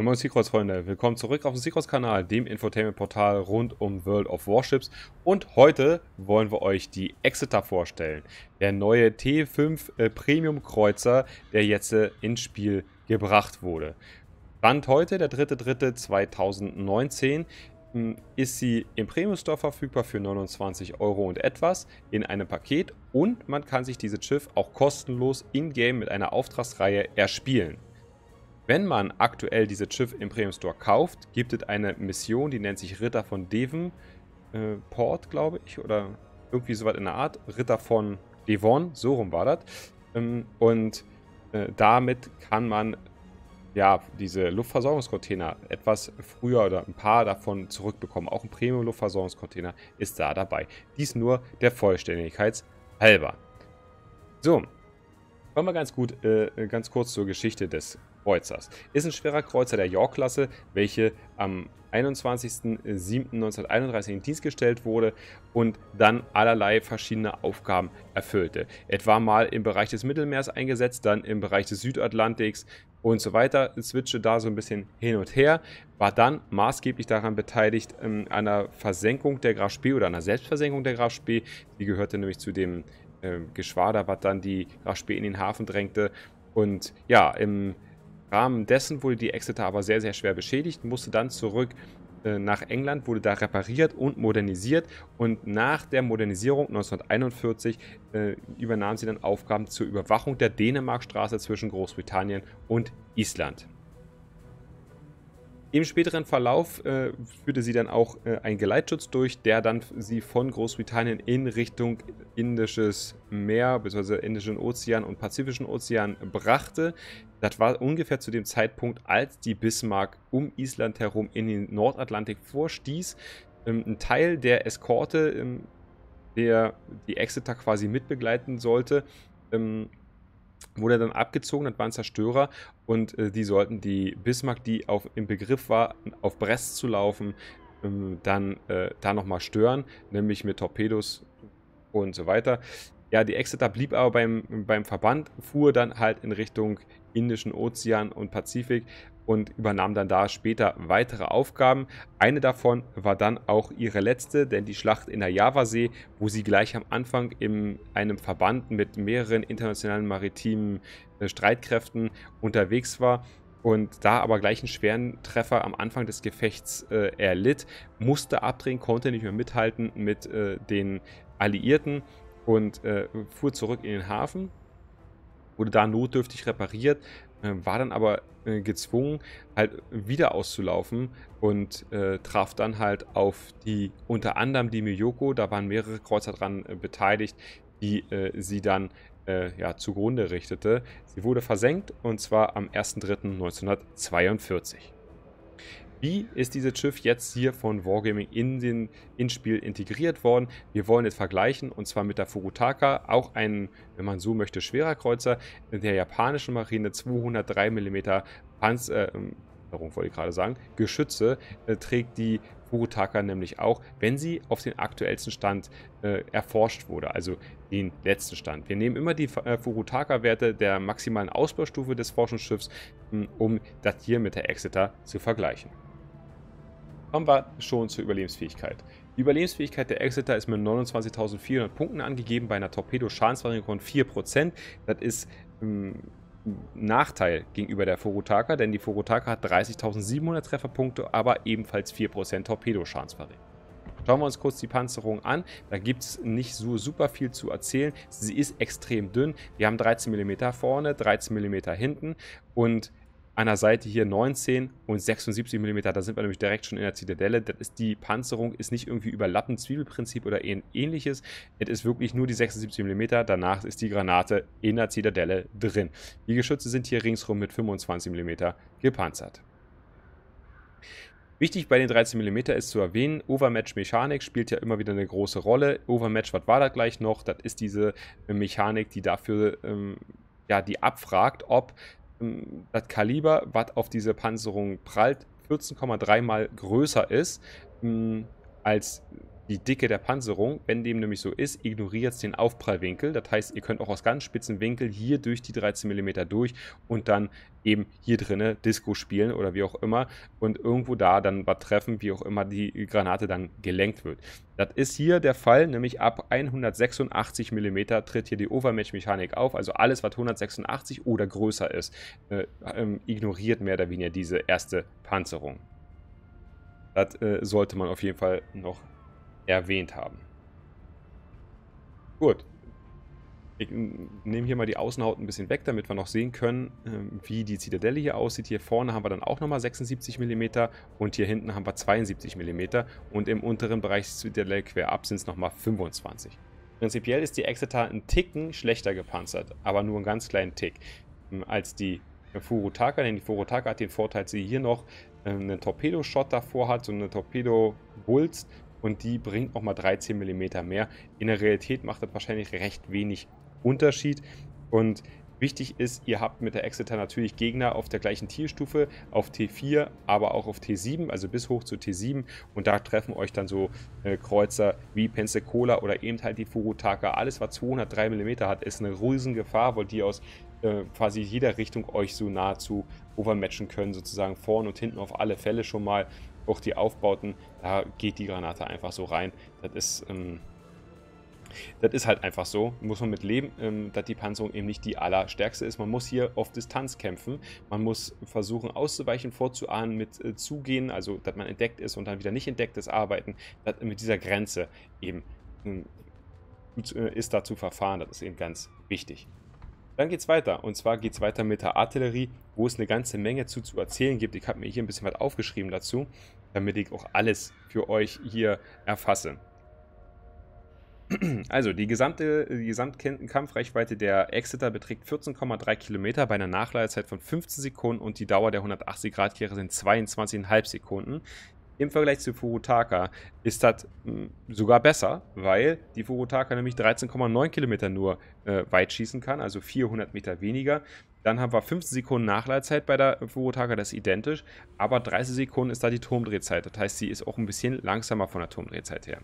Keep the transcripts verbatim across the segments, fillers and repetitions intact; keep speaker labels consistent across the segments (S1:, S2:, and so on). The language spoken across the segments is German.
S1: Moin Moin Seacross-Freunde, willkommen zurück auf dem Seacross-Kanal, dem Infotainment-Portal rund um World of Warships. Und heute wollen wir euch die Exeter vorstellen, der neue T fünf äh, Premium-Kreuzer, der jetzt äh, ins Spiel gebracht wurde. Stand heute, der dritte dritte zweitausendneunzehn, mh, ist sie im Premium-Store verfügbar für neunundzwanzig Euro und etwas in einem Paket. Und man kann sich dieses Schiff auch kostenlos in-game mit einer Auftragsreihe erspielen. Wenn man aktuell dieses Schiff im Premium Store kauft, gibt es eine Mission, die nennt sich Ritter von Devon äh, Port, glaube ich, oder irgendwie sowas in der Art. Ritter von Devon, so rum war das. Ähm, und äh, damit kann man ja diese Luftversorgungscontainer etwas früher oder ein paar davon zurückbekommen. Auch ein Premium-Luftversorgungscontainer ist da dabei. Dies nur der Vollständigkeit halber. So, kommen wir ganz gut, äh, ganz kurz zur Geschichte des Kreuzers. Ist ein schwerer Kreuzer der York-Klasse, welche am einundzwanzigsten siebten neunzehnhunderteinunddreißig in Dienst gestellt wurde und dann allerlei verschiedene Aufgaben erfüllte. Etwa mal im Bereich des Mittelmeers eingesetzt, dann im Bereich des Südatlantiks und so weiter. Switchte da so ein bisschen hin und her, war dann maßgeblich daran beteiligt ähm, an einer Versenkung der Graf Spee oder einer Selbstversenkung der Graf Spee. Die gehörte nämlich zu dem äh, Geschwader, was dann die Graf Spee in den Hafen drängte. Und ja, im Rahmen dessen wurde die Exeter aber sehr, sehr schwer beschädigt, musste dann zurück äh, nach England, wurde da repariert und modernisiert und nach der Modernisierung neunzehnhunderteinundvierzig äh, übernahm sie dann Aufgaben zur Überwachung der Dänemarkstraße zwischen Großbritannien und Island. Im späteren Verlauf äh, führte sie dann auch äh, einen Geleitschutz durch, der dann sie von Großbritannien in Richtung Indisches Meer bzw. Indischen Ozean und Pazifischen Ozean brachte. Das war ungefähr zu dem Zeitpunkt, als die Bismarck um Island herum in den Nordatlantik vorstieß. Ähm, ein Teil der Eskorte, ähm, der die Exeter quasi mitbegleiten sollte, ähm, wurde dann abgezogen, das waren Zerstörer und äh, die sollten die Bismarck, die auf, im Begriff war, auf Brest zu laufen, ähm, dann äh, da nochmal stören, nämlich mit Torpedos und so weiter. Ja, die Exeter blieb aber beim, beim Verband, fuhr dann halt in Richtung Indischen Ozean und Pazifik und übernahm dann da später weitere Aufgaben. Eine davon war dann auch ihre letzte, denn die Schlacht in der Javasee, wo sie gleich am Anfang in einem Verband mit mehreren internationalen maritimen äh, Streitkräften unterwegs war und da aber gleich einen schweren Treffer am Anfang des Gefechts äh, erlitt, musste abdrehen, konnte nicht mehr mithalten mit äh, den Alliierten und äh, fuhr zurück in den Hafen, wurde da notdürftig repariert, äh, war dann aber äh, gezwungen, halt wieder auszulaufen und äh, traf dann halt auf die, unter anderem die Miyoko, da waren mehrere Kreuzer dran äh, beteiligt, die äh, sie dann äh, ja, zugrunde richtete. Sie wurde versenkt und zwar am ersten dritten neunzehnhundertzweiundvierzig. Wie ist dieses Schiff jetzt hier von Wargaming in den ins Spiel integriert worden? Wir wollen es vergleichen und zwar mit der Furutaka, auch ein, wenn man so möchte, schwerer Kreuzer der japanischen Marine, zweihundertdrei Millimeter Panzer, äh, warum wollte ich gerade sagen, Geschütze äh, trägt die Furutaka nämlich auch, wenn sie auf den aktuellsten Stand äh, erforscht wurde, also den letzten Stand. Wir nehmen immer die äh, Furutaka-Werte der maximalen Ausbaustufe des Forschungsschiffs, mh, um das hier mit der Exeter zu vergleichen. Kommen wir schon zur Überlebensfähigkeit. Die Überlebensfähigkeit der Exeter ist mit neunundzwanzigtausendvierhundert Punkten angegeben, bei einer Torpedo-Schadensvariante von vier Prozent. Das ist ähm, ein Nachteil gegenüber der Furutaka, denn die Furutaka hat dreißigtausendsiebenhundert Trefferpunkte, aber ebenfalls vier Prozent Torpedo-Schadensvariante. Schauen wir uns kurz die Panzerung an. Da gibt es nicht so super viel zu erzählen. Sie ist extrem dünn. Wir haben dreizehn Millimeter vorne, dreizehn Millimeter hinten und an der Seite hier neunzehn und sechsundsiebzig Millimeter, da sind wir nämlich direkt schon in der Zitadelle. Das ist die Panzerung, ist nicht irgendwie überlappend Zwiebelprinzip oder ähnliches. Es ist wirklich nur die sechsundsiebzig Millimeter, danach ist die Granate in der Zitadelle drin. Die Geschütze sind hier ringsrum mit fünfundzwanzig Millimeter gepanzert. Wichtig bei den dreizehn Millimeter ist zu erwähnen, Overmatch-Mechanik spielt ja immer wieder eine große Rolle. Overmatch, was war das gleich noch? Das ist diese Mechanik, die dafür, ähm, ja, die abfragt, ob das Kaliber, was auf diese Panzerung prallt, vierzehn Komma drei mal größer ist mh, als die Dicke der Panzerung. Wenn dem nämlich so ist, ignoriert den Aufprallwinkel. Das heißt, ihr könnt auch aus ganz spitzen Winkel hier durch die dreizehn Millimeter durch und dann eben hier drinne Disco spielen oder wie auch immer und irgendwo da dann was treffen, wie auch immer die Granate dann gelenkt wird. Das ist hier der Fall, nämlich ab hundertsechsundachtzig Millimeter tritt hier die Overmatch-Mechanik auf, also alles, was hundertsechsundachtzig oder größer ist, äh, ähm, ignoriert mehr oder weniger diese erste Panzerung. Das äh, sollte man auf jeden Fall noch erwähnt haben. Gut. Ich nehme hier mal die Außenhaut ein bisschen weg, damit wir noch sehen können, wie die Zitadelle hier aussieht. Hier vorne haben wir dann auch nochmal sechsundsiebzig Millimeter und hier hinten haben wir zweiundsiebzig Millimeter und im unteren Bereich der Zitadelle quer ab sind es nochmal fünfundzwanzig. Prinzipiell ist die Exeter ein Ticken schlechter gepanzert, aber nur einen ganz kleinen Tick als die Furutaka, denn die Furutaka hat den Vorteil, dass sie hier noch einen Torpedo-Shot davor hat, so eine Torpedo-Wulst. Und die bringt nochmal dreizehn Millimeter mehr. In der Realität macht das wahrscheinlich recht wenig Unterschied. Und wichtig ist, ihr habt mit der Exeter natürlich Gegner auf der gleichen Tierstufe, auf T vier, aber auch auf T sieben, also bis hoch zu T sieben. Und da treffen euch dann so äh, Kreuzer wie Pensacola oder eben halt die Furutaka. Alles, was zweihundertdrei Millimeter hat, ist eine Riesengefahr, weil die aus äh, quasi jeder Richtung euch so nahezu overmatchen können, sozusagen vorne und hinten auf alle Fälle schon mal. Auch die Aufbauten, da geht die Granate einfach so rein. Das ist, ähm, das ist halt einfach so. Muss man mit leben, ähm, dass die Panzerung eben nicht die allerstärkste ist. Man muss hier auf Distanz kämpfen. Man muss versuchen auszuweichen, vorzuahnen, mit äh, zugehen, also dass man entdeckt ist und dann wieder nicht entdeckt ist, arbeiten. Das, mit dieser Grenze eben ähm, ist da zu verfahren. Das ist eben ganz wichtig. Dann geht es weiter, und zwar geht es weiter mit der Artillerie, wo es eine ganze Menge zu, zu erzählen gibt. Ich habe mir hier ein bisschen was aufgeschrieben dazu, damit ich auch alles für euch hier erfasse. Also, die gesamte die Gesamtkampfreichweite der Exeter beträgt vierzehn Komma drei Kilometer bei einer Nachladezeit von fünfzehn Sekunden und die Dauer der hundertachtzig Grad Kehre sind zweiundzwanzig Komma fünf Sekunden. Im Vergleich zu Furutaka ist das mh, sogar besser, weil die Furutaka nämlich dreizehn Komma neun Kilometer nur äh, weit schießen kann, also vierhundert Meter weniger. Dann haben wir fünfzehn Sekunden Nachladezeit bei der Furutaka, das ist identisch, aber dreißig Sekunden ist da die Turmdrehzeit. Das heißt, sie ist auch ein bisschen langsamer von der Turmdrehzeit her.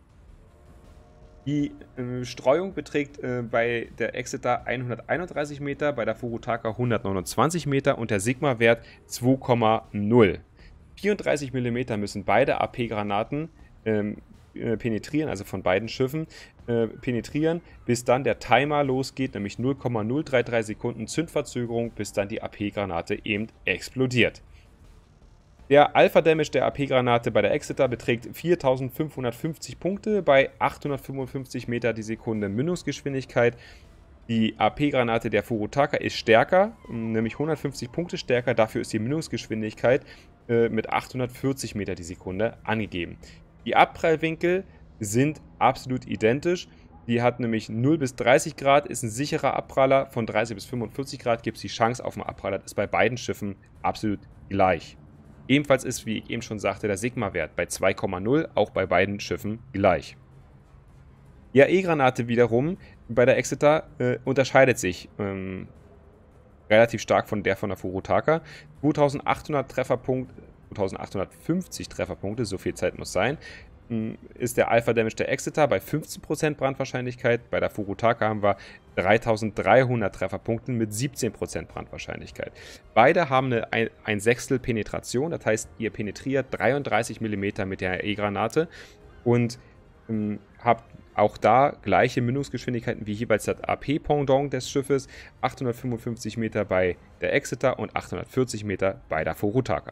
S1: Die äh, Streuung beträgt äh, bei der Exeter hunderteinunddreißig Meter, bei der Furutaka hundertneunundzwanzig Meter und der Sigma-Wert zwei Komma null. vierunddreißig Millimeter müssen beide A P-Granaten ähm, äh, penetrieren, also von beiden Schiffen äh, penetrieren, bis dann der Timer losgeht, nämlich null Komma null drei drei Sekunden Zündverzögerung, bis dann die A P-Granate eben explodiert. Der Alpha-Damage der A P-Granate bei der Exeter beträgt viertausendfünfhundertfünfzig Punkte bei achthundertfünfundfünfzig Meter die Sekunde Mündungsgeschwindigkeit. Die A P-Granate der Furutaka ist stärker, nämlich hundertfünfzig Punkte stärker, dafür ist die Mündungsgeschwindigkeit äh, mit achthundertvierzig Meter die Sekunde angegeben. Die Abprallwinkel sind absolut identisch. Die hat nämlich null bis dreißig Grad, ist ein sicherer Abpraller. Von dreißig bis fünfundvierzig Grad gibt es die Chance auf einen Abpraller. Das ist bei beiden Schiffen absolut gleich. Ebenfalls ist, wie ich eben schon sagte, der Sigma-Wert bei zwei Komma null, auch bei beiden Schiffen gleich. Die A E-Granate wiederum bei der Exeter äh, unterscheidet sich ähm, relativ stark von der von der Furutaka. zweitausendachthundert Trefferpunkte, zweitausendachthundertfünfzig Trefferpunkte, so viel Zeit muss sein, ist der Alpha-Damage der Exeter bei fünfzehn Prozent Brandwahrscheinlichkeit. Bei der Furutaka haben wir dreitausenddreihundert Trefferpunkten mit siebzehn Prozent Brandwahrscheinlichkeit. Beide haben eine ein Sechstel Penetration, das heißt, ihr penetriert dreiunddreißig Millimeter mit der E-Granate und ähm, habt auch da gleiche Mündungsgeschwindigkeiten wie jeweils das A P-Pendant des Schiffes, achthundertfünfundfünfzig Meter bei der Exeter und achthundertvierzig Meter bei der Furutaka.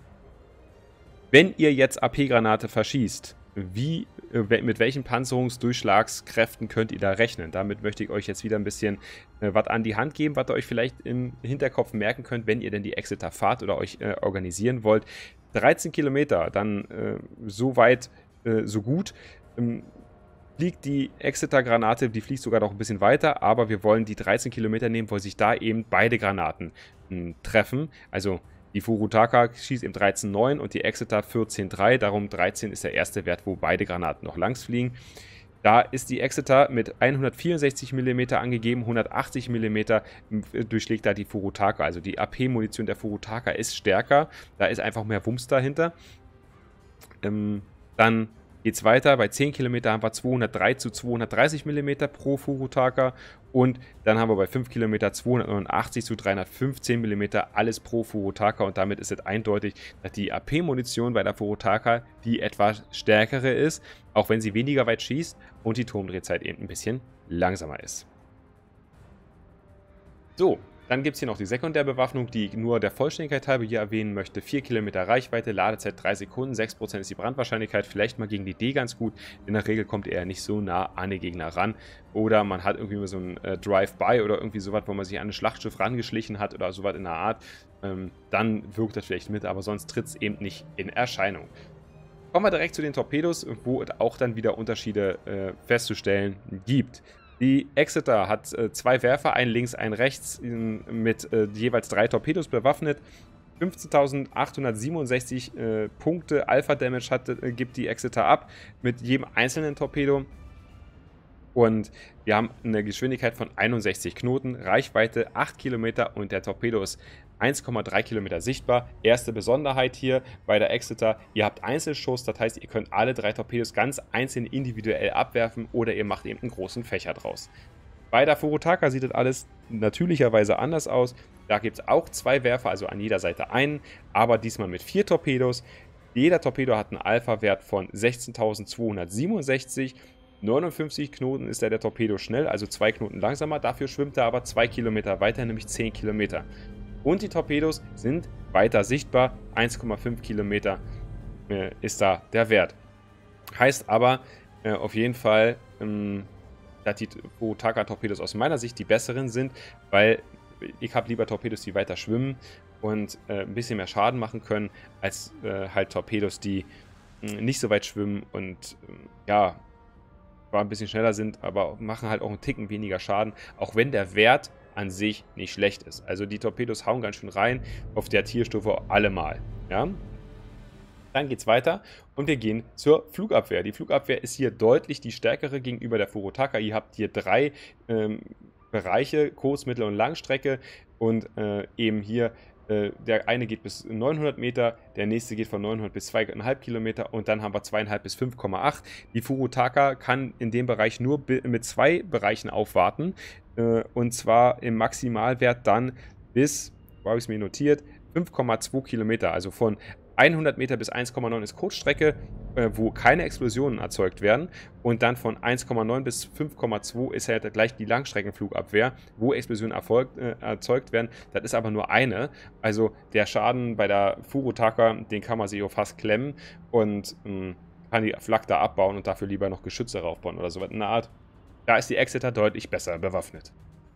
S1: Wenn ihr jetzt A P-Granate verschießt, wie, äh, mit welchen Panzerungsdurchschlagskräften könnt ihr da rechnen? Damit möchte ich euch jetzt wieder ein bisschen äh, was an die Hand geben, was ihr euch vielleicht im Hinterkopf merken könnt, wenn ihr denn die Exeter fahrt oder euch äh, organisieren wollt. dreizehn Kilometer, dann äh, so weit, äh, so gut. Ähm, fliegt die Exeter-Granate, die fliegt sogar noch ein bisschen weiter, aber wir wollen die dreizehn Kilometer nehmen, weil sich da eben beide Granaten mh, treffen. Also die Furutaka schießt eben dreizehn Komma neun und die Exeter vierzehn Komma drei, darum dreizehn ist der erste Wert, wo beide Granaten noch langs fliegen. Da ist die Exeter mit hundertvierundsechzig Millimeter angegeben, hundertachtzig Millimeter durchschlägt da die Furutaka. Also die A P-Munition der Furutaka ist stärker, da ist einfach mehr Wumms dahinter. Ähm, dann geht es weiter. Bei zehn Kilometer haben wir zweihundertdrei zu zweihundertdreißig Millimeter pro Furutaka. Und dann haben wir bei fünf Kilometer zweihundertneunundachtzig zu dreihundertfünfzehn Millimeter, alles pro Furutaka. Und damit ist es eindeutig, dass die A P-Munition bei der Furutaka die etwas stärkere ist, auch wenn sie weniger weit schießt und die Turmdrehzeit eben ein bisschen langsamer ist. So, dann gibt es hier noch die Sekundärbewaffnung, die ich nur der Vollständigkeit halber hier erwähnen möchte. vier Kilometer Reichweite, Ladezeit drei Sekunden, sechs Prozent ist die Brandwahrscheinlichkeit, vielleicht mal gegen die D ganz gut. In der Regel kommt er nicht so nah an den Gegner ran. Oder man hat irgendwie mal so ein äh, Drive-By oder irgendwie sowas, wo man sich an ein Schlachtschiff rangeschlichen hat oder sowas in der Art. Ähm, dann wirkt das vielleicht mit, aber sonst tritt es eben nicht in Erscheinung. Kommen wir direkt zu den Torpedos, wo es auch dann wieder Unterschiede äh, festzustellen gibt. Die Exeter hat äh, zwei Werfer, einen links, einen rechts, in, mit äh, jeweils drei Torpedos bewaffnet. fünfzehntausendachthundertsiebenundsechzig äh, Punkte Alpha-Damage hat, äh, gibt die Exeter ab mit jedem einzelnen Torpedo. Und wir haben eine Geschwindigkeit von einundsechzig Knoten, Reichweite acht Kilometer und der Torpedo ist eins Komma drei Kilometer sichtbar. Erste Besonderheit hier bei der Exeter, ihr habt Einzelschuss, das heißt, ihr könnt alle drei Torpedos ganz einzeln individuell abwerfen oder ihr macht eben einen großen Fächer draus. Bei der Furutaka sieht das alles natürlicherweise anders aus. Da gibt es auch zwei Werfer, also an jeder Seite einen, aber diesmal mit vier Torpedos. Jeder Torpedo hat einen Alpha-Wert von sechzehntausendzweihundertsiebenundsechzig. neunundfünfzig Knoten ist er der Torpedo schnell, also zwei Knoten langsamer. Dafür schwimmt er aber zwei Kilometer weiter, nämlich zehn Kilometer. Und die Torpedos sind weiter sichtbar. eins Komma fünf Kilometer äh, ist da der Wert. Heißt aber äh, auf jeden Fall, ähm, dass die Furutaka-Torpedos aus meiner Sicht die besseren sind, weil ich habe lieber Torpedos, die weiter schwimmen und äh, ein bisschen mehr Schaden machen können, als äh, halt Torpedos, die äh, nicht so weit schwimmen und äh, ja, zwar ein bisschen schneller sind, aber machen halt auch einen Ticken weniger Schaden, auch wenn der Wert an sich nicht schlecht ist. Also die Torpedos hauen ganz schön rein, auf der Tierstufe allemal. Ja? Dann geht es weiter und wir gehen zur Flugabwehr. Die Flugabwehr ist hier deutlich die stärkere gegenüber der Furutaka. Ihr habt hier drei ähm, Bereiche, Kurz-, Mittel- und Langstrecke und äh, eben hier äh, der eine geht bis neunhundert Meter, der nächste geht von neunhundert bis zwei Komma fünf Kilometer und dann haben wir zwei Komma fünf bis fünf Komma acht. Die Furutaka kann in dem Bereich nur mit zwei Bereichen aufwarten äh, und zwar im Maximalwert dann bis, wo habe ich es mir notiert, fünf Komma zwei Kilometer, also von hundert Meter bis eins Komma neun ist Kurzstrecke, äh, wo keine Explosionen erzeugt werden. Und dann von eins Komma neun bis fünf Komma zwei ist halt gleich die Langstreckenflugabwehr, wo Explosionen erfolgt, äh, erzeugt werden. Das ist aber nur eine. Also der Schaden bei der Furutaka, den kann man sich auch fast klemmen und mh, kann die Flak da abbauen und dafür lieber noch Geschütze raufbauen oder sowas in der Art. Da ist die Exeter deutlich besser bewaffnet.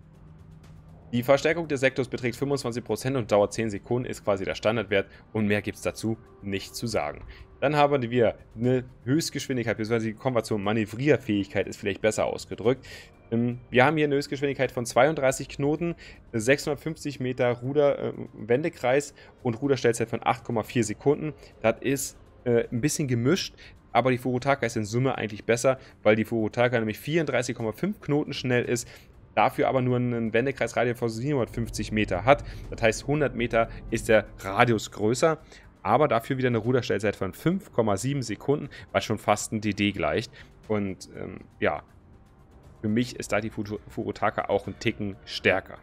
S1: Die Verstärkung des Sektors beträgt fünfundzwanzig Prozent und dauert zehn Sekunden, ist quasi der Standardwert und mehr gibt es dazu nicht zu sagen. Dann haben wir eine Höchstgeschwindigkeit, beziehungsweise kommen wir zur Manövrierfähigkeit, ist vielleicht besser ausgedrückt. Wir haben hier eine Höchstgeschwindigkeit von zweiunddreißig Knoten, sechshundertfünfzig Meter Ruder-Wendekreis und Ruderstellzeit von acht Komma vier Sekunden. Das ist äh, ein bisschen gemischt. Aber die Furutaka ist in Summe eigentlich besser, weil die Furutaka nämlich vierunddreißig Komma fünf Knoten schnell ist, dafür aber nur einen Wendekreisradius von siebenhundertfünfzig Meter hat. Das heißt, hundert Meter ist der Radius größer, aber dafür wieder eine Ruderstellzeit von fünf Komma sieben Sekunden, was schon fast ein D D gleicht. Und ähm, ja, für mich ist da die Furutaka auch ein Ticken stärker.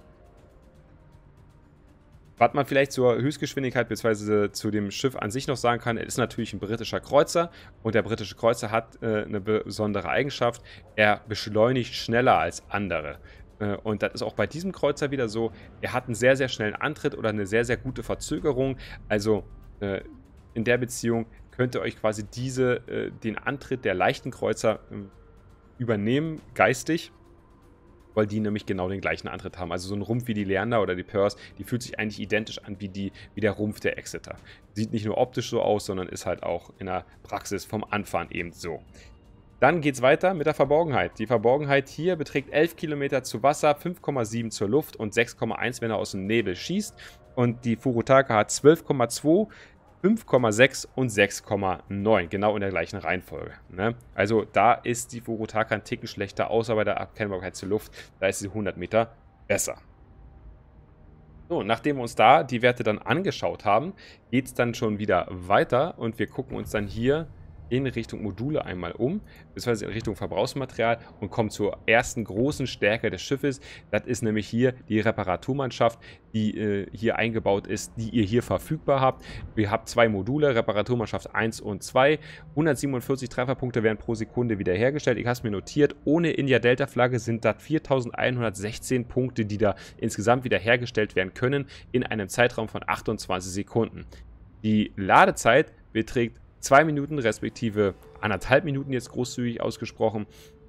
S1: Was man vielleicht zur Höchstgeschwindigkeit bzw. zu dem Schiff an sich noch sagen kann, ist natürlich ein britischer Kreuzer und der britische Kreuzer hat äh, eine besondere Eigenschaft, er beschleunigt schneller als andere. Äh, und das ist auch bei diesem Kreuzer wieder so, er hat einen sehr, sehr schnellen Antritt oder eine sehr, sehr gute Verzögerung. Also äh, in der Beziehung könnt ihr euch quasi diese, äh, den Antritt der leichten Kreuzer äh, übernehmen, geistig, weil die nämlich genau den gleichen Antritt haben. Also so ein Rumpf wie die Leander oder die Perth, die fühlt sich eigentlich identisch an wie, die, wie der Rumpf der Exeter. Sieht nicht nur optisch so aus, sondern ist halt auch in der Praxis vom Anfahren eben so. Dann geht es weiter mit der Verborgenheit. Die Verborgenheit hier beträgt elf Kilometer zu Wasser, fünf Komma sieben zur Luft und sechs Komma eins, wenn er aus dem Nebel schießt. Und die Furutaka hat zwölf Komma zwei, fünf Komma sechs und sechs Komma neun, genau in der gleichen Reihenfolge. Ne? Also da ist die Furutaka ein Ticken schlechter, außer bei der Abkennbarkeit zur Luft, da ist sie hundert Meter besser. So, nachdem wir uns da die Werte dann angeschaut haben, geht es dann schon wieder weiter und wir gucken uns dann hier in Richtung Module einmal um, beziehungsweise in Richtung Verbrauchsmaterial und kommt zur ersten großen Stärke des Schiffes. Das ist nämlich hier die Reparaturmannschaft, die äh, hier eingebaut ist, die ihr hier verfügbar habt. Ihr habt zwei Module, Reparaturmannschaft eins und zwei. hundertsiebenundvierzig Trefferpunkte werden pro Sekunde wiederhergestellt. Ich habe es mir notiert, ohne India-Delta-Flagge sind das viertausendeinhundertsechzehn Punkte, die da insgesamt wiederhergestellt werden können, in einem Zeitraum von achtundzwanzig Sekunden. Die Ladezeit beträgt zwei Minuten respektive anderthalb Minuten jetzt großzügig ausgesprochen.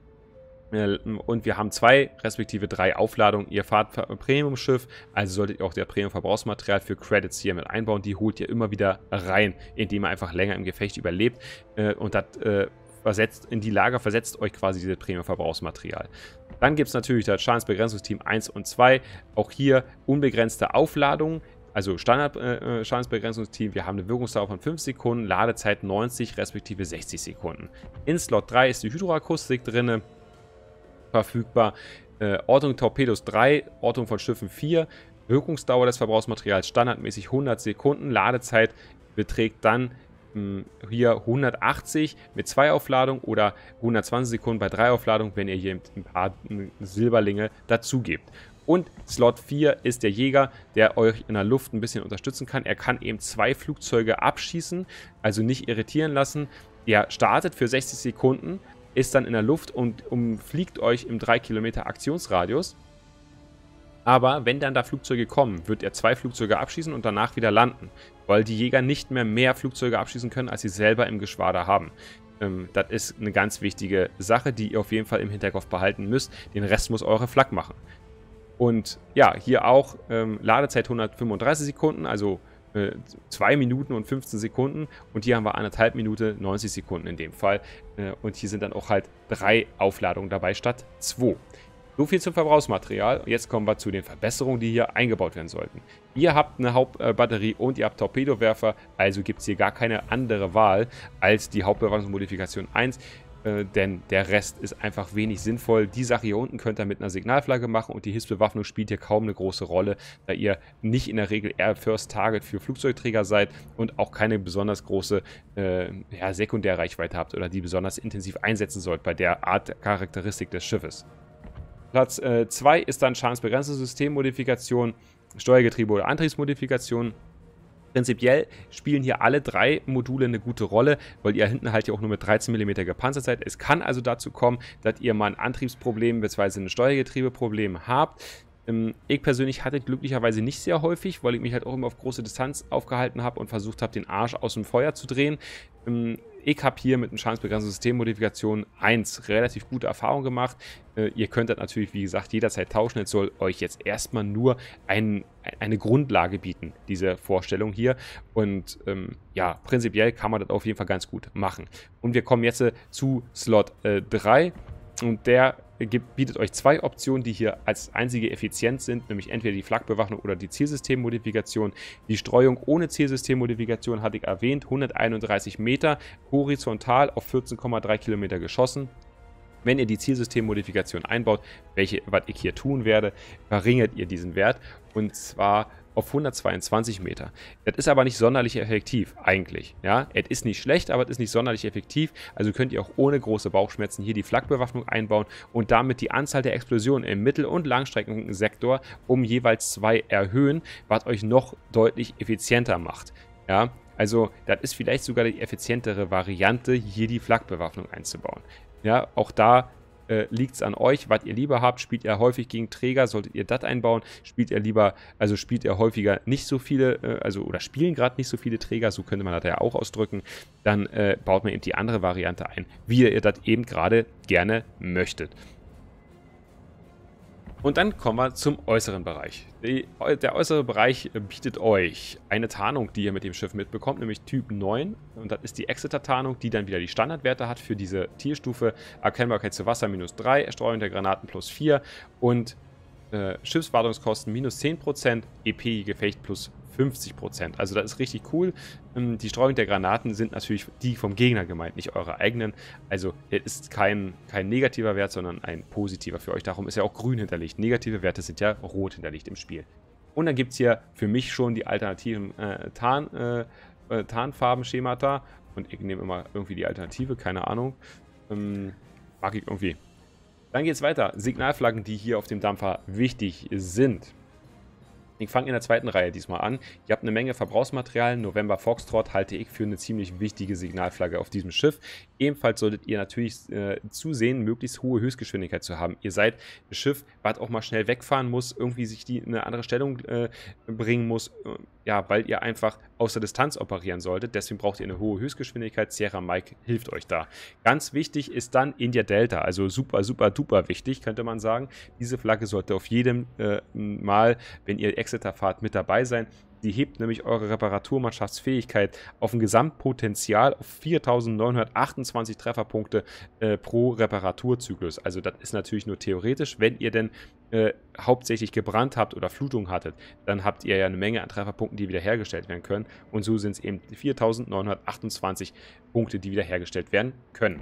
S1: Und wir haben zwei respektive drei Aufladungen. Ihr fahrt Premium-Schiff, also solltet ihr auch der Premium-Verbrauchsmaterial für Credits hier mit einbauen. Die holt ihr immer wieder rein, indem ihr einfach länger im Gefecht überlebt. Und das versetzt, in die Lager versetzt euch quasi dieses Premium-Verbrauchsmaterial. Dann gibt es natürlich das Schadensbegrenzungsteam eins und zwei. Auch hier unbegrenzte Aufladungen. Also Standard-Schadensbegrenzungsteam, äh, wir haben eine Wirkungsdauer von fünf Sekunden, Ladezeit neunzig respektive sechzig Sekunden. In Slot drei ist die Hydroakustik drin, verfügbar. Äh, Ortung Torpedos drei, Ortung von Schiffen vier, Wirkungsdauer des Verbrauchsmaterials standardmäßig hundert Sekunden, Ladezeit beträgt dann mh, hier hundertachtzig mit zwei Aufladungen oder hundertzwanzig Sekunden bei drei Aufladungen, wenn ihr hier ein paar Silberlinge dazu gebt. Und Slot vier ist der Jäger, der euch in der Luft ein bisschen unterstützen kann. Er kann eben zwei Flugzeuge abschießen, also nicht irritieren lassen. Er startet für sechzig Sekunden, ist dann in der Luft und umfliegt euch im drei Kilometer Aktionsradius. Aber wenn dann da Flugzeuge kommen, wird er zwei Flugzeuge abschießen und danach wieder landen, weil die Jäger nicht mehr mehr Flugzeuge abschießen können, als sie selber im Geschwader haben. Ähm, das ist eine ganz wichtige Sache, die ihr auf jeden Fall im Hinterkopf behalten müsst. Den Rest muss eure Flak machen. Und ja, hier auch ähm, Ladezeit hundertfünfunddreißig Sekunden, also äh, zwei Minuten und fünfzehn Sekunden. Und hier haben wir anderthalb Minuten, neunzig Sekunden in dem Fall. Äh, und hier sind dann auch halt drei Aufladungen dabei statt zwei. So viel zum Verbrauchsmaterial. Jetzt kommen wir zu den Verbesserungen, die hier eingebaut werden sollten. Ihr habt eine Hauptbatterie und ihr habt Torpedowerfer, also gibt es hier gar keine andere Wahl als die Hauptbewaffnungsmodifikation eins. Äh, denn der Rest ist einfach wenig sinnvoll. Die Sache hier unten könnt ihr mit einer Signalflagge machen und die Hilfsbewaffnung spielt hier kaum eine große Rolle, da ihr nicht in der Regel eher First Target für Flugzeugträger seid und auch keine besonders große äh, ja, Sekundärreichweite habt oder die besonders intensiv einsetzen sollt bei der Art Charakteristik des Schiffes. Platz zwei äh, ist dann schadensbegrenzte Systemmodifikation, Steuergetriebe oder Antriebsmodifikation. Prinzipiell spielen hier alle drei Module eine gute Rolle, weil ihr hinten halt ja auch nur mit dreizehn Millimeter gepanzert seid. Es kann also dazu kommen, dass ihr mal ein Antriebsproblem bzw. ein Steuergetriebeproblem habt. Ähm, ich persönlich hatte glücklicherweise nicht sehr häufig, weil ich mich halt auch immer auf große Distanz aufgehalten habe und versucht habe, den Arsch aus dem Feuer zu drehen. Ähm, ich habe hier mit einem schadensbegrenzten Systemmodifikation eins relativ gute Erfahrungen gemacht. Äh, ihr könnt das natürlich, wie gesagt, jederzeit tauschen. Es soll euch jetzt erstmal nur ein, eine Grundlage bieten, diese Vorstellung hier. Und ähm, ja, prinzipiell kann man das auf jeden Fall ganz gut machen. Und wir kommen jetzt äh, zu Slot äh, drei. Und der gibt, bietet euch zwei Optionen, die hier als einzige effizient sind, nämlich entweder die Flakbewaffnung oder die Zielsystemmodifikation. Die Streuung ohne Zielsystemmodifikation hatte ich erwähnt, hunderteinunddreißig Meter, horizontal auf vierzehn Komma drei Kilometer geschossen. Wenn ihr die Zielsystemmodifikation einbaut, welche, was ich hier tun werde, verringert ihr diesen Wert und zwar auf hundertzweiundzwanzig Meter. Das ist aber nicht sonderlich effektiv, eigentlich. Ja, es ist nicht schlecht, aber es ist nicht sonderlich effektiv. Also könnt ihr auch ohne große Bauchschmerzen hier die Flakbewaffnung einbauen und damit die Anzahl der Explosionen im Mittel- und Langstreckensektor um jeweils zwei erhöhen, was euch noch deutlich effizienter macht. Ja, also das ist vielleicht sogar die effizientere Variante, hier die Flakbewaffnung einzubauen. Ja, auch da äh, liegt es an euch, was ihr lieber habt. Spielt ihr häufig gegen Träger, solltet ihr das einbauen. Spielt ihr lieber, also spielt ihr häufiger nicht so viele, äh, also oder spielen gerade nicht so viele Träger, so könnte man das ja auch ausdrücken, dann äh, baut man eben die andere Variante ein, wie ihr das eben gerade gerne möchtet. Und dann kommen wir zum äußeren Bereich. Die, der äußere Bereich bietet euch eine Tarnung, die ihr mit dem Schiff mitbekommt, nämlich Typ neun. Und das ist die Exeter-Tarnung, die dann wieder die Standardwerte hat für diese Tierstufe. Erkennbarkeit zu Wasser minus drei, Streuung der Granaten plus vier und äh, Schiffswartungskosten minus zehn Prozent, E P-Gefecht plus fünfzig Prozent. Also das ist richtig cool. Die Streuung der Granaten sind natürlich die vom Gegner gemeint, nicht eure eigenen. Also es ist kein, kein negativer Wert, sondern ein positiver für euch. Darum ist ja auch grün hinterlegt. Negative Werte sind ja rot hinterlegt im Spiel. Und dann gibt es hier für mich schon die alternativen äh, Tarn, äh, Tarnfarbenschemata. und ich nehme immer irgendwie die Alternative, keine Ahnung. Ähm, mag ich irgendwie. Dann geht es weiter. Signalflaggen, die hier auf dem Dampfer wichtig sind. Ich fange in der zweiten Reihe diesmal an. Ihr habt eine Menge Verbrauchsmaterial. November Foxtrot halte ich für eine ziemlich wichtige Signalflagge auf diesem Schiff. Ebenfalls solltet ihr natürlich äh, zusehen, möglichst hohe Höchstgeschwindigkeit zu haben. Ihr seid ein Schiff, was auch mal schnell wegfahren muss, irgendwie sich die in eine andere Stellung äh, bringen muss, äh, ja, weil ihr einfach aus der Distanz operieren solltet. Deswegen braucht ihr eine hohe Höchstgeschwindigkeit. Sierra Mike hilft euch da. Ganz wichtig ist dann India Delta, also super, super, duper wichtig, könnte man sagen. Diese Flagge sollte auf jedem äh, Mal, wenn ihr Exeter fahrt, mit dabei sein. Die hebt nämlich eure Reparaturmannschaftsfähigkeit auf ein Gesamtpotenzial auf viertausendneunhundertachtundzwanzig Trefferpunkte äh, pro Reparaturzyklus. Also das ist natürlich nur theoretisch. Wenn ihr denn äh, hauptsächlich gebrannt habt oder Flutung hattet, dann habt ihr ja eine Menge an Trefferpunkten, die wiederhergestellt werden können. Und so sind es eben viertausendneunhundertachtundzwanzig Punkte, die wiederhergestellt werden können.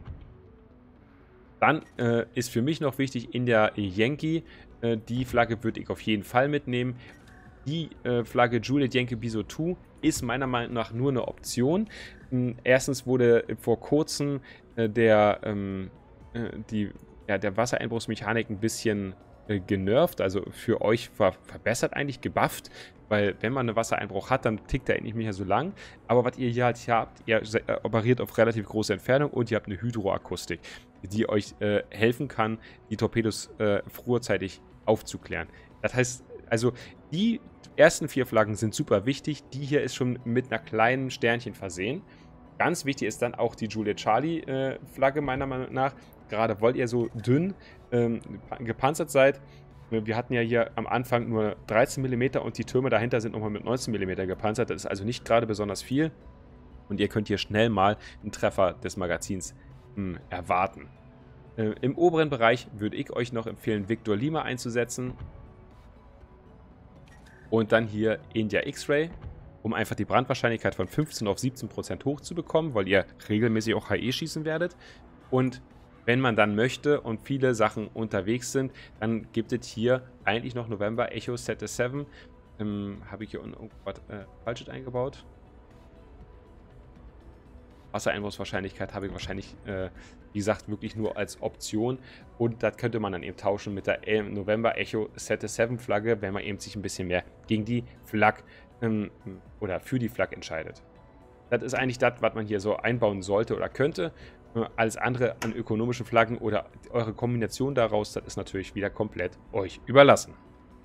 S1: Dann äh, ist für mich noch wichtig in der Yankee, äh, die Flagge würde ich auf jeden Fall mitnehmen. Die äh, Flagge Juliet Yankee Biso zwei ist meiner Meinung nach nur eine Option. Ähm, erstens wurde vor kurzem äh, der, ähm, äh, die, ja, der Wassereinbruchsmechanik ein bisschen äh, genervt, also für euch ver verbessert eigentlich, gebufft, weil wenn man einen Wassereinbruch hat, dann tickt er nicht mehr so lang. Aber was ihr hier halt hier habt, ihr äh, operiert auf relativ große Entfernung und ihr habt eine Hydroakustik, die euch äh, helfen kann, die Torpedos äh, frühzeitig aufzuklären. Das heißt, also die ersten vier Flaggen sind super wichtig. Die hier ist schon mit einer kleinen Sternchen versehen. Ganz wichtig ist dann auch die Juliet Charlie äh, Flagge meiner Meinung nach. Gerade weil ihr so dünn ähm, gepanzert seid. Wir hatten ja hier am Anfang nur dreizehn Millimeter und die Türme dahinter sind nochmal mit neunzehn Millimeter gepanzert. Das ist also nicht gerade besonders viel. Und ihr könnt hier schnell mal einen Treffer des Magazins mh, erwarten. Äh, Im oberen Bereich würde ich euch noch empfehlen, Victor Lima einzusetzen. Und dann hier India X-Ray, um einfach die Brandwahrscheinlichkeit von fünfzehn auf siebzehn Prozent hochzubekommen, weil ihr regelmäßig auch H E schießen werdet. Und wenn man dann möchte und viele Sachen unterwegs sind, dann gibt es hier eigentlich noch November Echo Z S sieben. Ähm, Habe ich hier irgendwas äh, Falsches eingebaut? Wassereinbruchswahrscheinlichkeit habe ich wahrscheinlich, äh, wie gesagt, wirklich nur als Option. Und das könnte man dann eben tauschen mit der November Echo Z S sieben Flagge, wenn man eben sich ein bisschen mehr gegen die Flak ähm, oder für die Flak entscheidet. Das ist eigentlich das, was man hier so einbauen sollte oder könnte. Äh, alles andere an ökonomischen Flaggen oder eure Kombination daraus, das ist natürlich wieder komplett euch überlassen.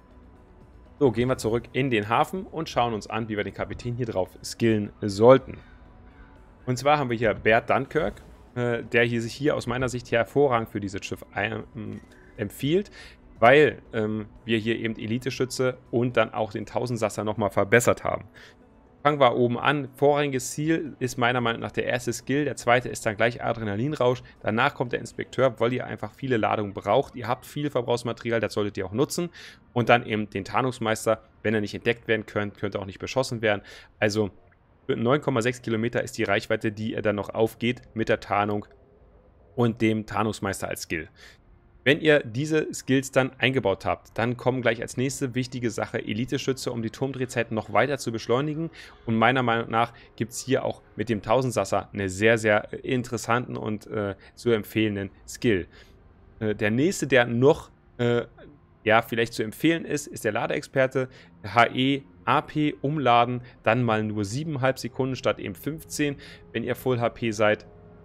S1: So, gehen wir zurück in den Hafen und schauen uns an, wie wir den Kapitän hier drauf skillen sollten. Und zwar haben wir hier Bert Dunkirk, äh, der hier sich hier aus meiner Sicht hervorragend für dieses Schiff ein, ähm, empfiehlt, weil ähm, wir hier eben Elite-Schütze und dann auch den Tausendsasser nochmal verbessert haben. Fangen wir oben an. Vorrangiges Ziel ist meiner Meinung nach der erste Skill, der zweite ist dann gleich Adrenalinrausch. Danach kommt der Inspekteur, weil ihr einfach viele Ladungen braucht. Ihr habt viel Verbrauchsmaterial, das solltet ihr auch nutzen. Und dann eben den Tarnungsmeister, wenn er nicht entdeckt werden könnt, könnte auch nicht beschossen werden. Also neun Komma sechs Kilometer ist die Reichweite, die er dann noch aufgeht mit der Tarnung und dem Tarnungsmeister als Skill. Wenn ihr diese Skills dann eingebaut habt, dann kommen gleich als nächste wichtige Sache Elite-Schütze, um die Turmdrehzeiten noch weiter zu beschleunigen. Und meiner Meinung nach gibt es hier auch mit dem Tausendsasser einen sehr, sehr interessanten und äh, zu empfehlenden Skill. Äh, der nächste, der noch äh, ja, vielleicht zu empfehlen ist, ist der Ladeexperte. H E A P umladen, dann mal nur sieben Komma fünf Sekunden statt eben fünfzehn, wenn ihr Full H P seid.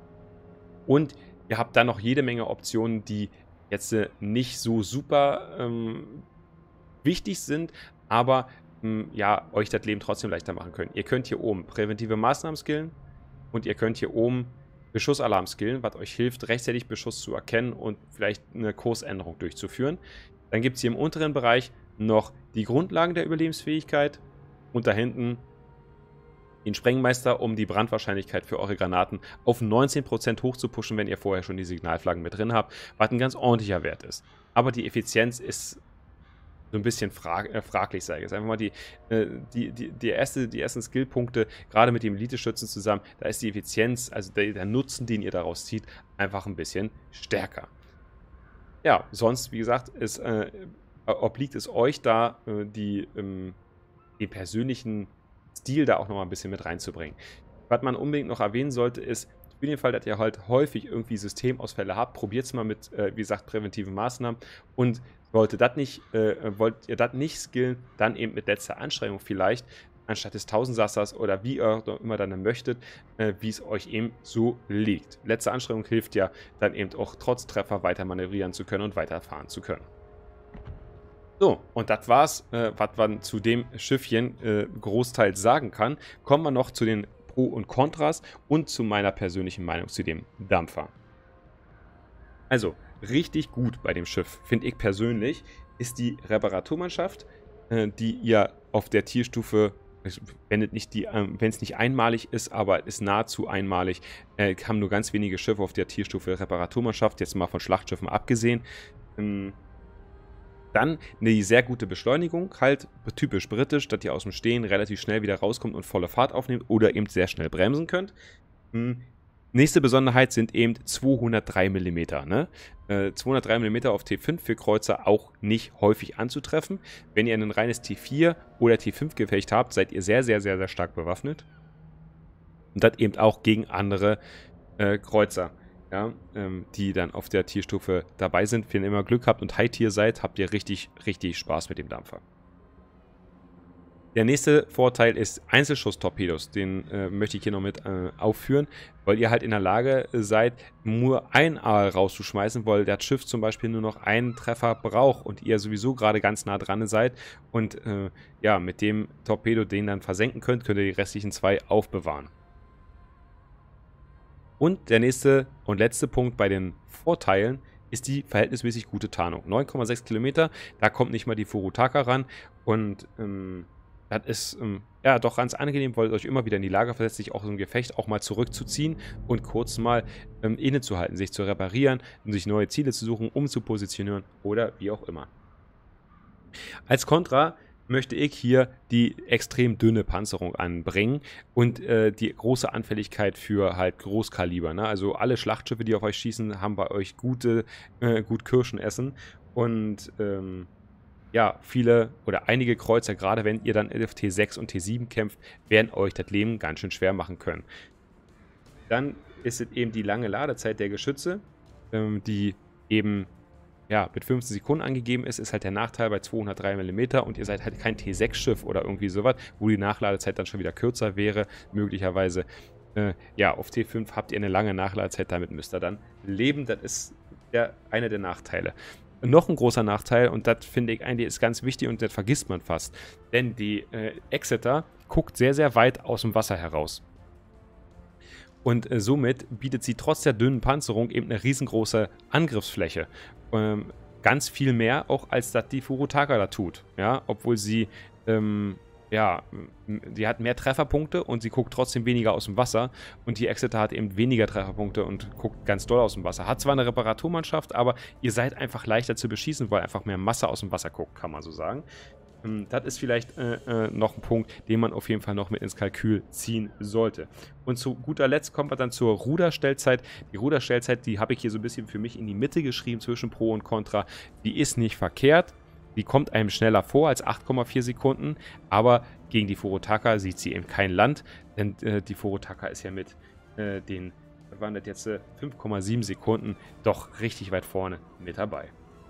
S1: Und ihr habt dann noch jede Menge Optionen, die jetzt äh, nicht so super ähm, wichtig sind, aber ähm, ja, euch das Leben trotzdem leichter machen können. Ihr könnt hier oben präventive Maßnahmen skillen und ihr könnt hier oben Beschussalarm skillen, was euch hilft, rechtzeitig Beschuss zu erkennen und vielleicht eine Kursänderung durchzuführen. Dann gibt es hier im unteren Bereich noch die Grundlagen der Überlebensfähigkeit und da hinten den Sprengmeister, um die Brandwahrscheinlichkeit für eure Granaten auf neunzehn Prozent hochzupushen, wenn ihr vorher schon die Signalflaggen mit drin habt, was ein ganz ordentlicher Wert ist. Aber die Effizienz ist so ein bisschen frag, äh, fraglich, sage ich jetzt. Einfach mal die, äh, die, die, die, erste, die ersten Skillpunkte, gerade mit dem Elite-Schützen zusammen, da ist die Effizienz, also der, der Nutzen, den ihr daraus zieht, einfach ein bisschen stärker. Ja, sonst, wie gesagt, ist, äh, obliegt es euch da, äh, die, ähm, den persönlichen Stil da auch nochmal ein bisschen mit reinzubringen. Was man unbedingt noch erwähnen sollte, ist, für den Fall, dass ihr halt häufig irgendwie Systemausfälle habt, probiert es mal mit, äh, wie gesagt, präventiven Maßnahmen. Und sollte das nicht, äh, wollt ihr das nicht skillen, dann eben mit letzter Anstrengung vielleicht, anstatt des Tausendsassers oder wie ihr immer dann möchtet, äh, wie es euch eben so liegt. Letzte Anstrengung hilft ja dann eben auch trotz Treffer weiter manövrieren zu können und weiterfahren zu können. So, und das war's, äh, was man zu dem Schiffchen äh, großteils sagen kann. Kommen wir noch zu den Pro und Kontras und zu meiner persönlichen Meinung zu dem Dampfer. Also, richtig gut bei dem Schiff, finde ich persönlich, ist die Reparaturmannschaft, äh, die ihr auf der Tierstufe, wenn es nicht, die, äh, wenn es nicht einmalig ist, aber ist nahezu einmalig, äh, haben nur ganz wenige Schiffe auf der Tierstufe Reparaturmannschaft, jetzt mal von Schlachtschiffen abgesehen. Ähm, Dann eine sehr gute Beschleunigung, halt typisch britisch, dass ihr aus dem Stehen relativ schnell wieder rauskommt und volle Fahrt aufnehmt oder eben sehr schnell bremsen könnt. Hm. Nächste Besonderheit sind eben zweihundertdrei Millimeter. Ne? Äh, zweihundertdrei Millimeter auf T fünf für Kreuzer auch nicht häufig anzutreffen. Wenn ihr ein reines T vier oder T fünf Gefecht habt, seid ihr sehr, sehr, sehr, sehr stark bewaffnet. Und das eben auch gegen andere äh, Kreuzer. Ja, ähm, die dann auf der Tierstufe dabei sind. Wenn ihr immer Glück habt und High-Tier seid, habt ihr richtig, richtig Spaß mit dem Dampfer. Der nächste Vorteil ist Einzelschuss-Torpedos. Den äh, möchte ich hier noch mit äh, aufführen, weil ihr halt in der Lage seid, nur ein Aal rauszuschmeißen, weil das Schiff zum Beispiel nur noch einen Treffer braucht und ihr sowieso gerade ganz nah dran seid und äh, ja, mit dem Torpedo den dann versenken könnt, könnt ihr die restlichen zwei aufbewahren. Und der nächste und letzte Punkt bei den Vorteilen ist die verhältnismäßig gute Tarnung. neun Komma sechs Kilometer, da kommt nicht mal die Furutaka ran. Und ähm, das ist ähm, ja doch ganz angenehm, weil es euch immer wieder in die Lage versetzt, sich auch so ein Gefecht auch mal zurückzuziehen und kurz mal ähm, innezuhalten, sich zu reparieren, um sich neue Ziele zu suchen, um zu positionieren oder wie auch immer. Als Kontra möchte ich hier die extrem dünne Panzerung anbringen und äh, die große Anfälligkeit für halt Großkaliber. Ne? Also alle Schlachtschiffe, die auf euch schießen, haben bei euch gute, äh, gut Kirschen essen und ähm, ja, viele oder einige Kreuzer, gerade wenn ihr dann auf T sechs und T sieben kämpft, werden euch das Leben ganz schön schwer machen können. Dann ist es eben die lange Ladezeit der Geschütze, ähm, die eben ja, mit fünfzehn Sekunden angegeben ist, ist halt der Nachteil bei zweihundertdrei Millimeter und ihr seid halt kein T sechs Schiff oder irgendwie sowas, wo die Nachladezeit dann schon wieder kürzer wäre, möglicherweise. Äh, ja, auf T fünf habt ihr eine lange Nachladezeit, damit müsst ihr dann leben. Das ist der, einer der Nachteile. Noch ein großer Nachteil, und das finde ich eigentlich ist ganz wichtig und das vergisst man fast, denn die äh, Exeter guckt sehr, sehr weit aus dem Wasser heraus. Und äh, somit bietet sie trotz der dünnen Panzerung eben eine riesengroße Angriffsfläche. Ähm, ganz viel mehr auch, als das die Furutaka da tut. Ja, obwohl sie, ähm, ja, sie hat mehr Trefferpunkte und sie guckt trotzdem weniger aus dem Wasser. Und die Exeter hat eben weniger Trefferpunkte und guckt ganz doll aus dem Wasser. Hat zwar eine Reparaturmannschaft, aber ihr seid einfach leichter zu beschießen, weil einfach mehr Masse aus dem Wasser guckt, kann man so sagen. Das ist vielleicht äh, äh, noch ein Punkt, den man auf jeden Fall noch mit ins Kalkül ziehen sollte. Und zu guter Letzt kommen wir dann zur Ruderstellzeit. Die Ruderstellzeit, die habe ich hier so ein bisschen für mich in die Mitte geschrieben zwischen Pro und Contra. Die ist nicht verkehrt. Die kommt einem schneller vor als acht Komma vier Sekunden, aber gegen die Furutaka sieht sie eben kein Land, denn äh, die Furutaka ist ja mit äh, den, was waren das jetzt, äh, fünf Komma sieben Sekunden doch richtig weit vorne mit dabei.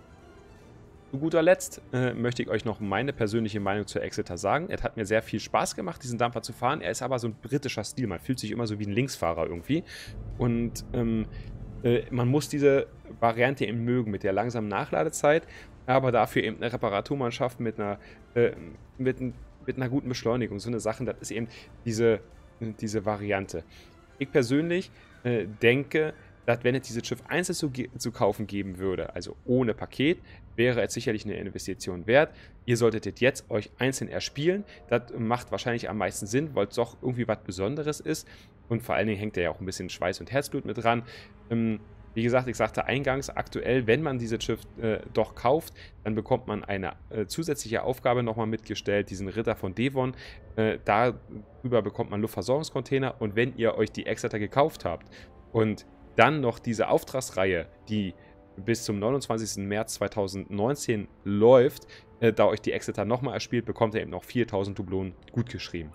S1: Zu guter Letzt äh, möchte ich euch noch meine persönliche Meinung zur Exeter sagen. Es hat mir sehr viel Spaß gemacht, diesen Dampfer zu fahren. Er ist aber so ein britischer Stil. Man fühlt sich immer so wie ein Linksfahrer irgendwie. Und ähm, äh, man muss diese Variante eben mögen mit der langsamen Nachladezeit, aber dafür eben eine Reparaturmannschaft mit einer, äh, mit, mit einer guten Beschleunigung. So eine Sache, das ist eben diese, diese Variante. Ich persönlich äh, denke, dass wenn es dieses Schiff einzeln zu, zu kaufen geben würde, also ohne Paket, wäre es sicherlich eine Investition wert. Ihr solltet es jetzt euch einzeln erspielen. Das macht wahrscheinlich am meisten Sinn, weil es doch irgendwie was Besonderes ist. Und vor allen Dingen hängt da ja auch ein bisschen Schweiß und Herzblut mit dran. Ähm, wie gesagt, ich sagte eingangs, aktuell, wenn man dieses Schiff äh, doch kauft, dann bekommt man eine äh, zusätzliche Aufgabe nochmal mitgestellt, diesen Ritter von Devon. Äh, darüber bekommt man Luftversorgungscontainer. Und wenn ihr euch die Exeter gekauft habt und dann noch diese Auftragsreihe, die bis zum neunundzwanzigsten März zweitausendneunzehn läuft, äh, da euch die Exeter nochmal erspielt, bekommt ihr eben noch viertausend Dublonen gutgeschrieben.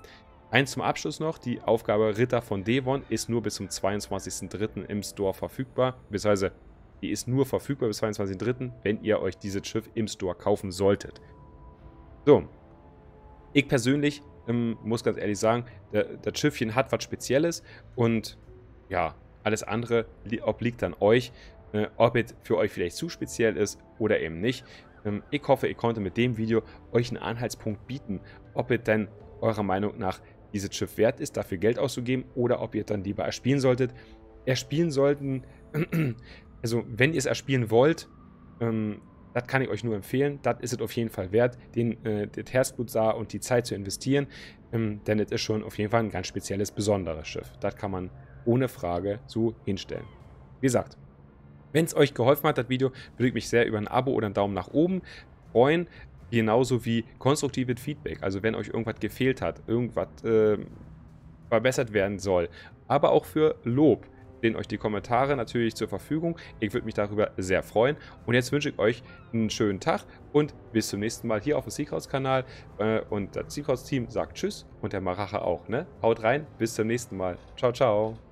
S1: Eins zum Abschluss noch, die Aufgabe Ritter von Devon ist nur bis zum zweiundzwanzigsten dritten im Store verfügbar, beziehungsweise die ist nur verfügbar bis zweiundzwanzigsten dritten, wenn ihr euch dieses Schiff im Store kaufen solltet. So, ich persönlich ähm, muss ganz ehrlich sagen, der, das Schiffchen hat was Spezielles und ja, alles andere obliegt dann euch, äh, ob es für euch vielleicht zu speziell ist oder eben nicht. Ähm, ich hoffe, ich konnte mit dem Video euch einen Anhaltspunkt bieten, ob es denn eurer Meinung nach dieses Schiff wert ist, dafür Geld auszugeben, oder ob ihr dann lieber erspielen solltet. Erspielen sollten, also wenn ihr es erspielen wollt, ähm, das kann ich euch nur empfehlen. Das ist es auf jeden Fall wert, den, äh, das Herzblut sah und die Zeit zu investieren, ähm, denn es ist schon auf jeden Fall ein ganz spezielles, besonderes Schiff. Das kann man ohne Frage so hinstellen. Wie gesagt, wenn es euch geholfen hat, das Video, würde ich mich sehr über ein Abo oder einen Daumen nach oben freuen. Genauso wie konstruktives Feedback. Also wenn euch irgendwas gefehlt hat, irgendwas äh, verbessert werden soll. Aber auch für Lob stehen euch die Kommentare natürlich zur Verfügung. Ich würde mich darüber sehr freuen. Und jetzt wünsche ich euch einen schönen Tag und bis zum nächsten Mal hier auf dem Seakrauts-Kanal. Äh, und das Seakrauts-Team sagt Tschüss und der Marache auch. Ne? Haut rein, bis zum nächsten Mal. Ciao, ciao.